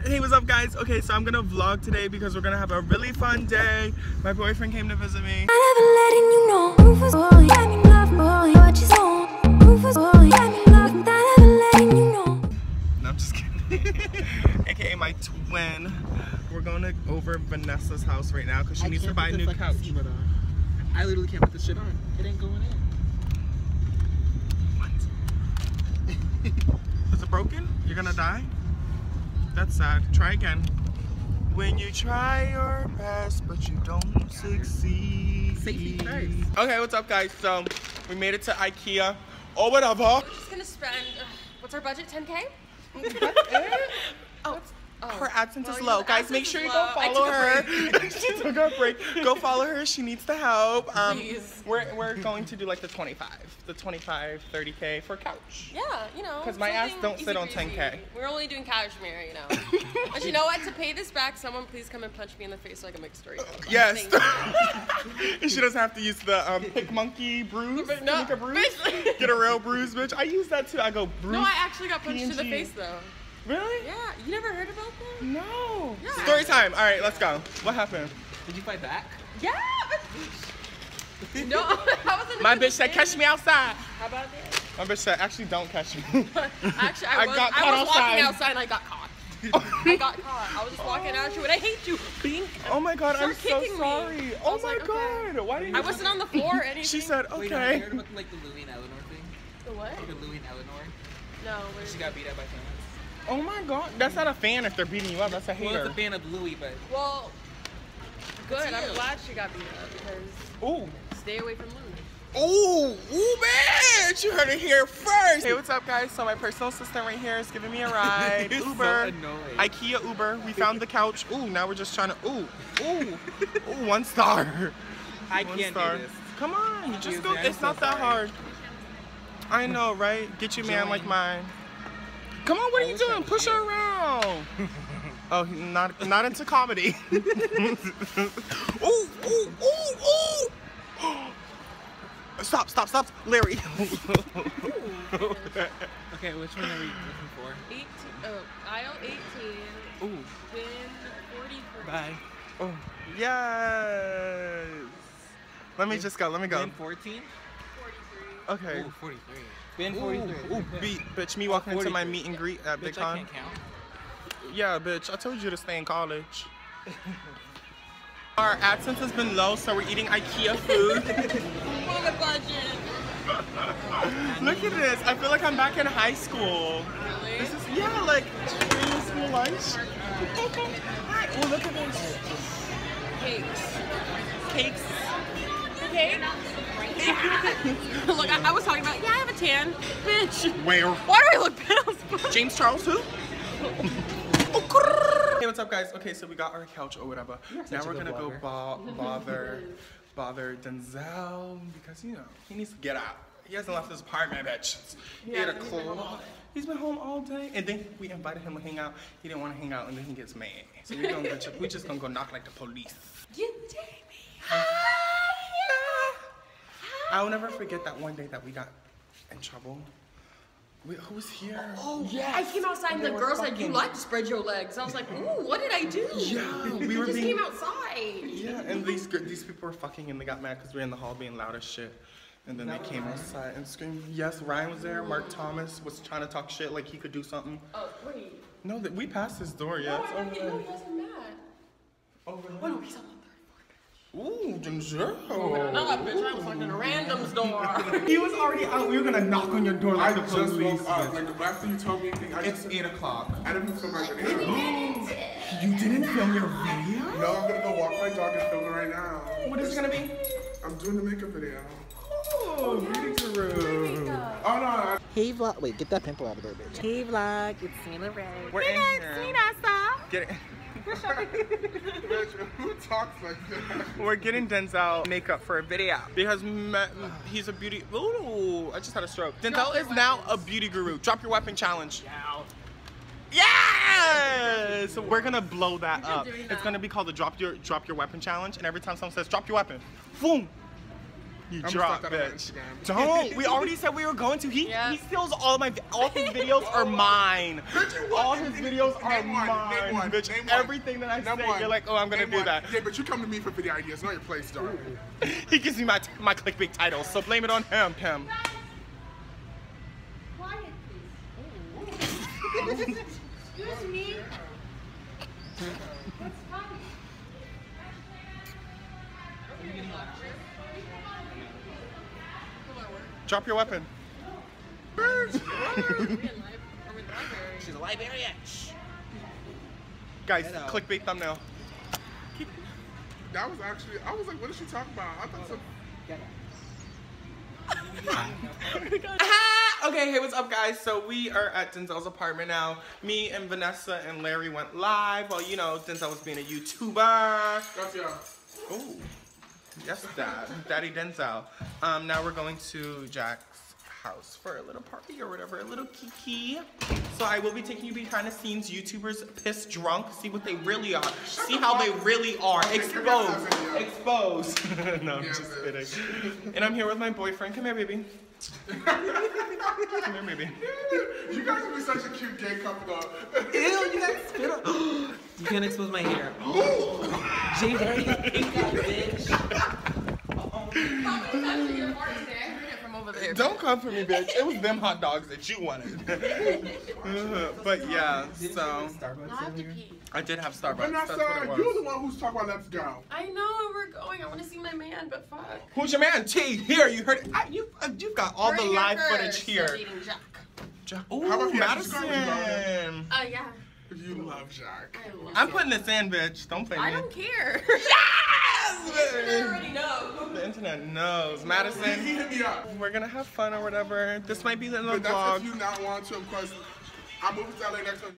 Hey, what's up, guys? Okay, so I'm gonna vlog today because we're gonna have a really fun day. My boyfriend came to visit me. No, I'm just kidding. AKA my twin. We're going over Vanessa's house right now because she needs to buy a new couch. I literally can't put this shit on. It ain't going in. What? Is it broken? You're gonna die? That's sad. Try again. When you try your best, but you don't succeed. Safety first. Okay, what's up, guys? So, we made it to IKEA. Or whatever. We're just gonna spend, what's our budget, 10K? Her AdSense is low. Guys, make sure you go follow her. She took a break. Go follow her. She needs the help. Please. We're going to do like the 25, 30K for couch. Yeah, you know. Because my ass don't sit on 10K. We're only doing cashmere, you know. But you know what? To pay this back, someone please come and punch me in the face so I can make a story. Yes. And she doesn't have to use the pick monkey bruise. No, Make a bruise. Get a real bruise, bitch. I use that too. I go bruise. No, I actually got punched in the face though. Really? Yeah, you never heard about that? No. Yeah. Story time. All right, let's go. What happened? Did you fight back? Yeah, but no, I wasn't. My bitch said, "Catch me outside." How about that? My bitch said, "Actually, don't catch me." Actually, I got caught was walking outside. outside and I got caught. I got caught. I was just walking at you and I hate you. Bink. Oh my god, I'm Start so kicking me. sorry. I Oh was my like, god. Why didn't you? I wasn't on the floor or anything. She said, Wait, "Okay." have you heard about like the Louis and Eleanor thing? The what? The Louis and Eleanor? No, where She got beat up by fans. Oh my god, that's not a fan if they're beating you up. That's a Well, hater. it's a fan of Louis, but Well, good. It's I'm you. glad she got beat up because Ooh. stay away from Louis. Ooh, bitch! You heard it here first. Hey, what's up, guys? So my personal assistant right here is giving me a ride. You're so Uber, annoying. IKEA Uber. We found the couch. Ooh, now we're just trying to. Ooh, 1 star. I 1 can't star. do this. Come on, you just Excuse go. me, I'm It's so not that sorry. hard. I know, right? Get you, man, Join. like mine. Come on, what are you doing? Push her around. Oh, not into comedy. Ooh. Stop, Larry. Okay, which one are we looking for? 18. Oh, aisle 18. Ooh. Bin 43. Bye. Oh, yes. Let me just go. Let me go. Bin 14? 43. Okay. Ooh, 43. Bin 43. Ooh, bitch, me walking into my 43. meet and greet at Bitch, I BigCon. can't count. Yeah, bitch, I told you to stay in college. Our AdSense has been low, so we're eating IKEA food. On the budget. Look at this. I feel like I'm back in high school. Really? This is, yeah, like school lunch. Hi. Oh, look at this. Cakes. Cakes. Cake? Look, I was talking about, yeah, I have a tan. Bitch. Where? Why do I look pale? James Charles who? Hey, what's up, guys? Okay, so we got our couch or whatever. Now we're gonna go bother Denzel because, you know, he needs to get out. He hasn't left his apartment, bitch. It's 8 o'clock. He's been home all day. And then we invited him to hang out. He didn't want to hang out, and then he gets mad. So we're just gonna go knock like the police. Get Jamie. I will never forget that one day that we got in trouble. Who was here? Oh, yeah. I came outside and the girl said, you like to spread your legs. I was like, ooh, what did I do? Yeah, we were just being... came outside. Yeah, and these people were fucking and they got mad because we were in the hall being loud as shit. And then they came outside and screamed. Yes, Ryan was there. Mark Thomas was trying to talk shit like he could do something. Oh, wait. No, we passed his door, yeah. It's over there. No, he wasn't mad. Over there. Oh, no, he's on the third Ooh, Denzel. floor. No, bitch, I was like in a random's door. He was already out. We were gonna knock on your door like I the just police. woke up. Like after you told me anything, It's 8 o'clock. I didn't feel like it. You didn't film your video? No, I'm gonna go walk my dog and film it right now. What is it gonna be? I'm doing the makeup video. Oh, beauty guru. Oh no, Hey vlog. Wait, get that pimple out of there, bitch. Hey vlog. It's Sina Ray. We're in here. Get it. bitch, who talks like that? We're getting Denzel makeup for a video because he's a beauty. Ooh, I just had a stroke. Denzel is now a beauty guru. Drop your weapon challenge. Yeah! So we're gonna blow that up. It's gonna be called the drop your weapon challenge. And every time someone says drop your weapon, boom, You I'm drop, gonna start that on bitch. Instagram. Don't. We already said we were going to. He steals all his videos are mine. Bitch, you All what? his videos are Name one, mine. name one, Bitch, name one. everything that I Name say, one. you're like, oh, I'm gonna Name do one. that. Yeah, but you come to me for video ideas. Know your place, dog. He gives me my clickbait titles, so blame it on him. Quiet, please. Excuse me. What's funny? Drop your weapon. She's a librarian. Guys, Hello. clickbait thumbnail. That was actually, I was like, what is she talking about? I thought some. Okay, hey, what's up, guys? So we are at Denzel's apartment now. Me and Vanessa and Larry went live while, you know, Denzel was being a YouTuber. That's yeah. Oh, yes, Dad. Daddy Denzel. Now we're going to Jack's house for a little party or whatever, a little kiki. So I will be taking you behind the scenes. YouTubers piss drunk, see what they really are. See how they really are. Exposed. Exposed. No, I'm just kidding. And I'm here with my boyfriend. Come here, baby. Come here, baby. You guys would be such a cute gay couple, though. Ew, you guys spit on. You can't expose my hair. James, I already ate that, bitch. Don't come for me, bitch. It was them hot dogs that you wanted. But yeah, so I did have Starbucks. That's what Vanessa, it you're was. the one who's talking about let's go. I know where we're going. I want to see my man, but fuck. Who's your man? T. Here, you heard it. You've got all the We're here live first. footage here. I'm dating Jack. Ooh, How about if you actually go with Madison. Yeah. You love Jack. I love I'm it. putting this in, bitch. Don't play me. I don't care. Yes! I already know. The internet knows. Madison, He hit me up. we're gonna have fun or whatever. This might be the But that's vlog. if you not want to, of course. I'm moving to LA next time.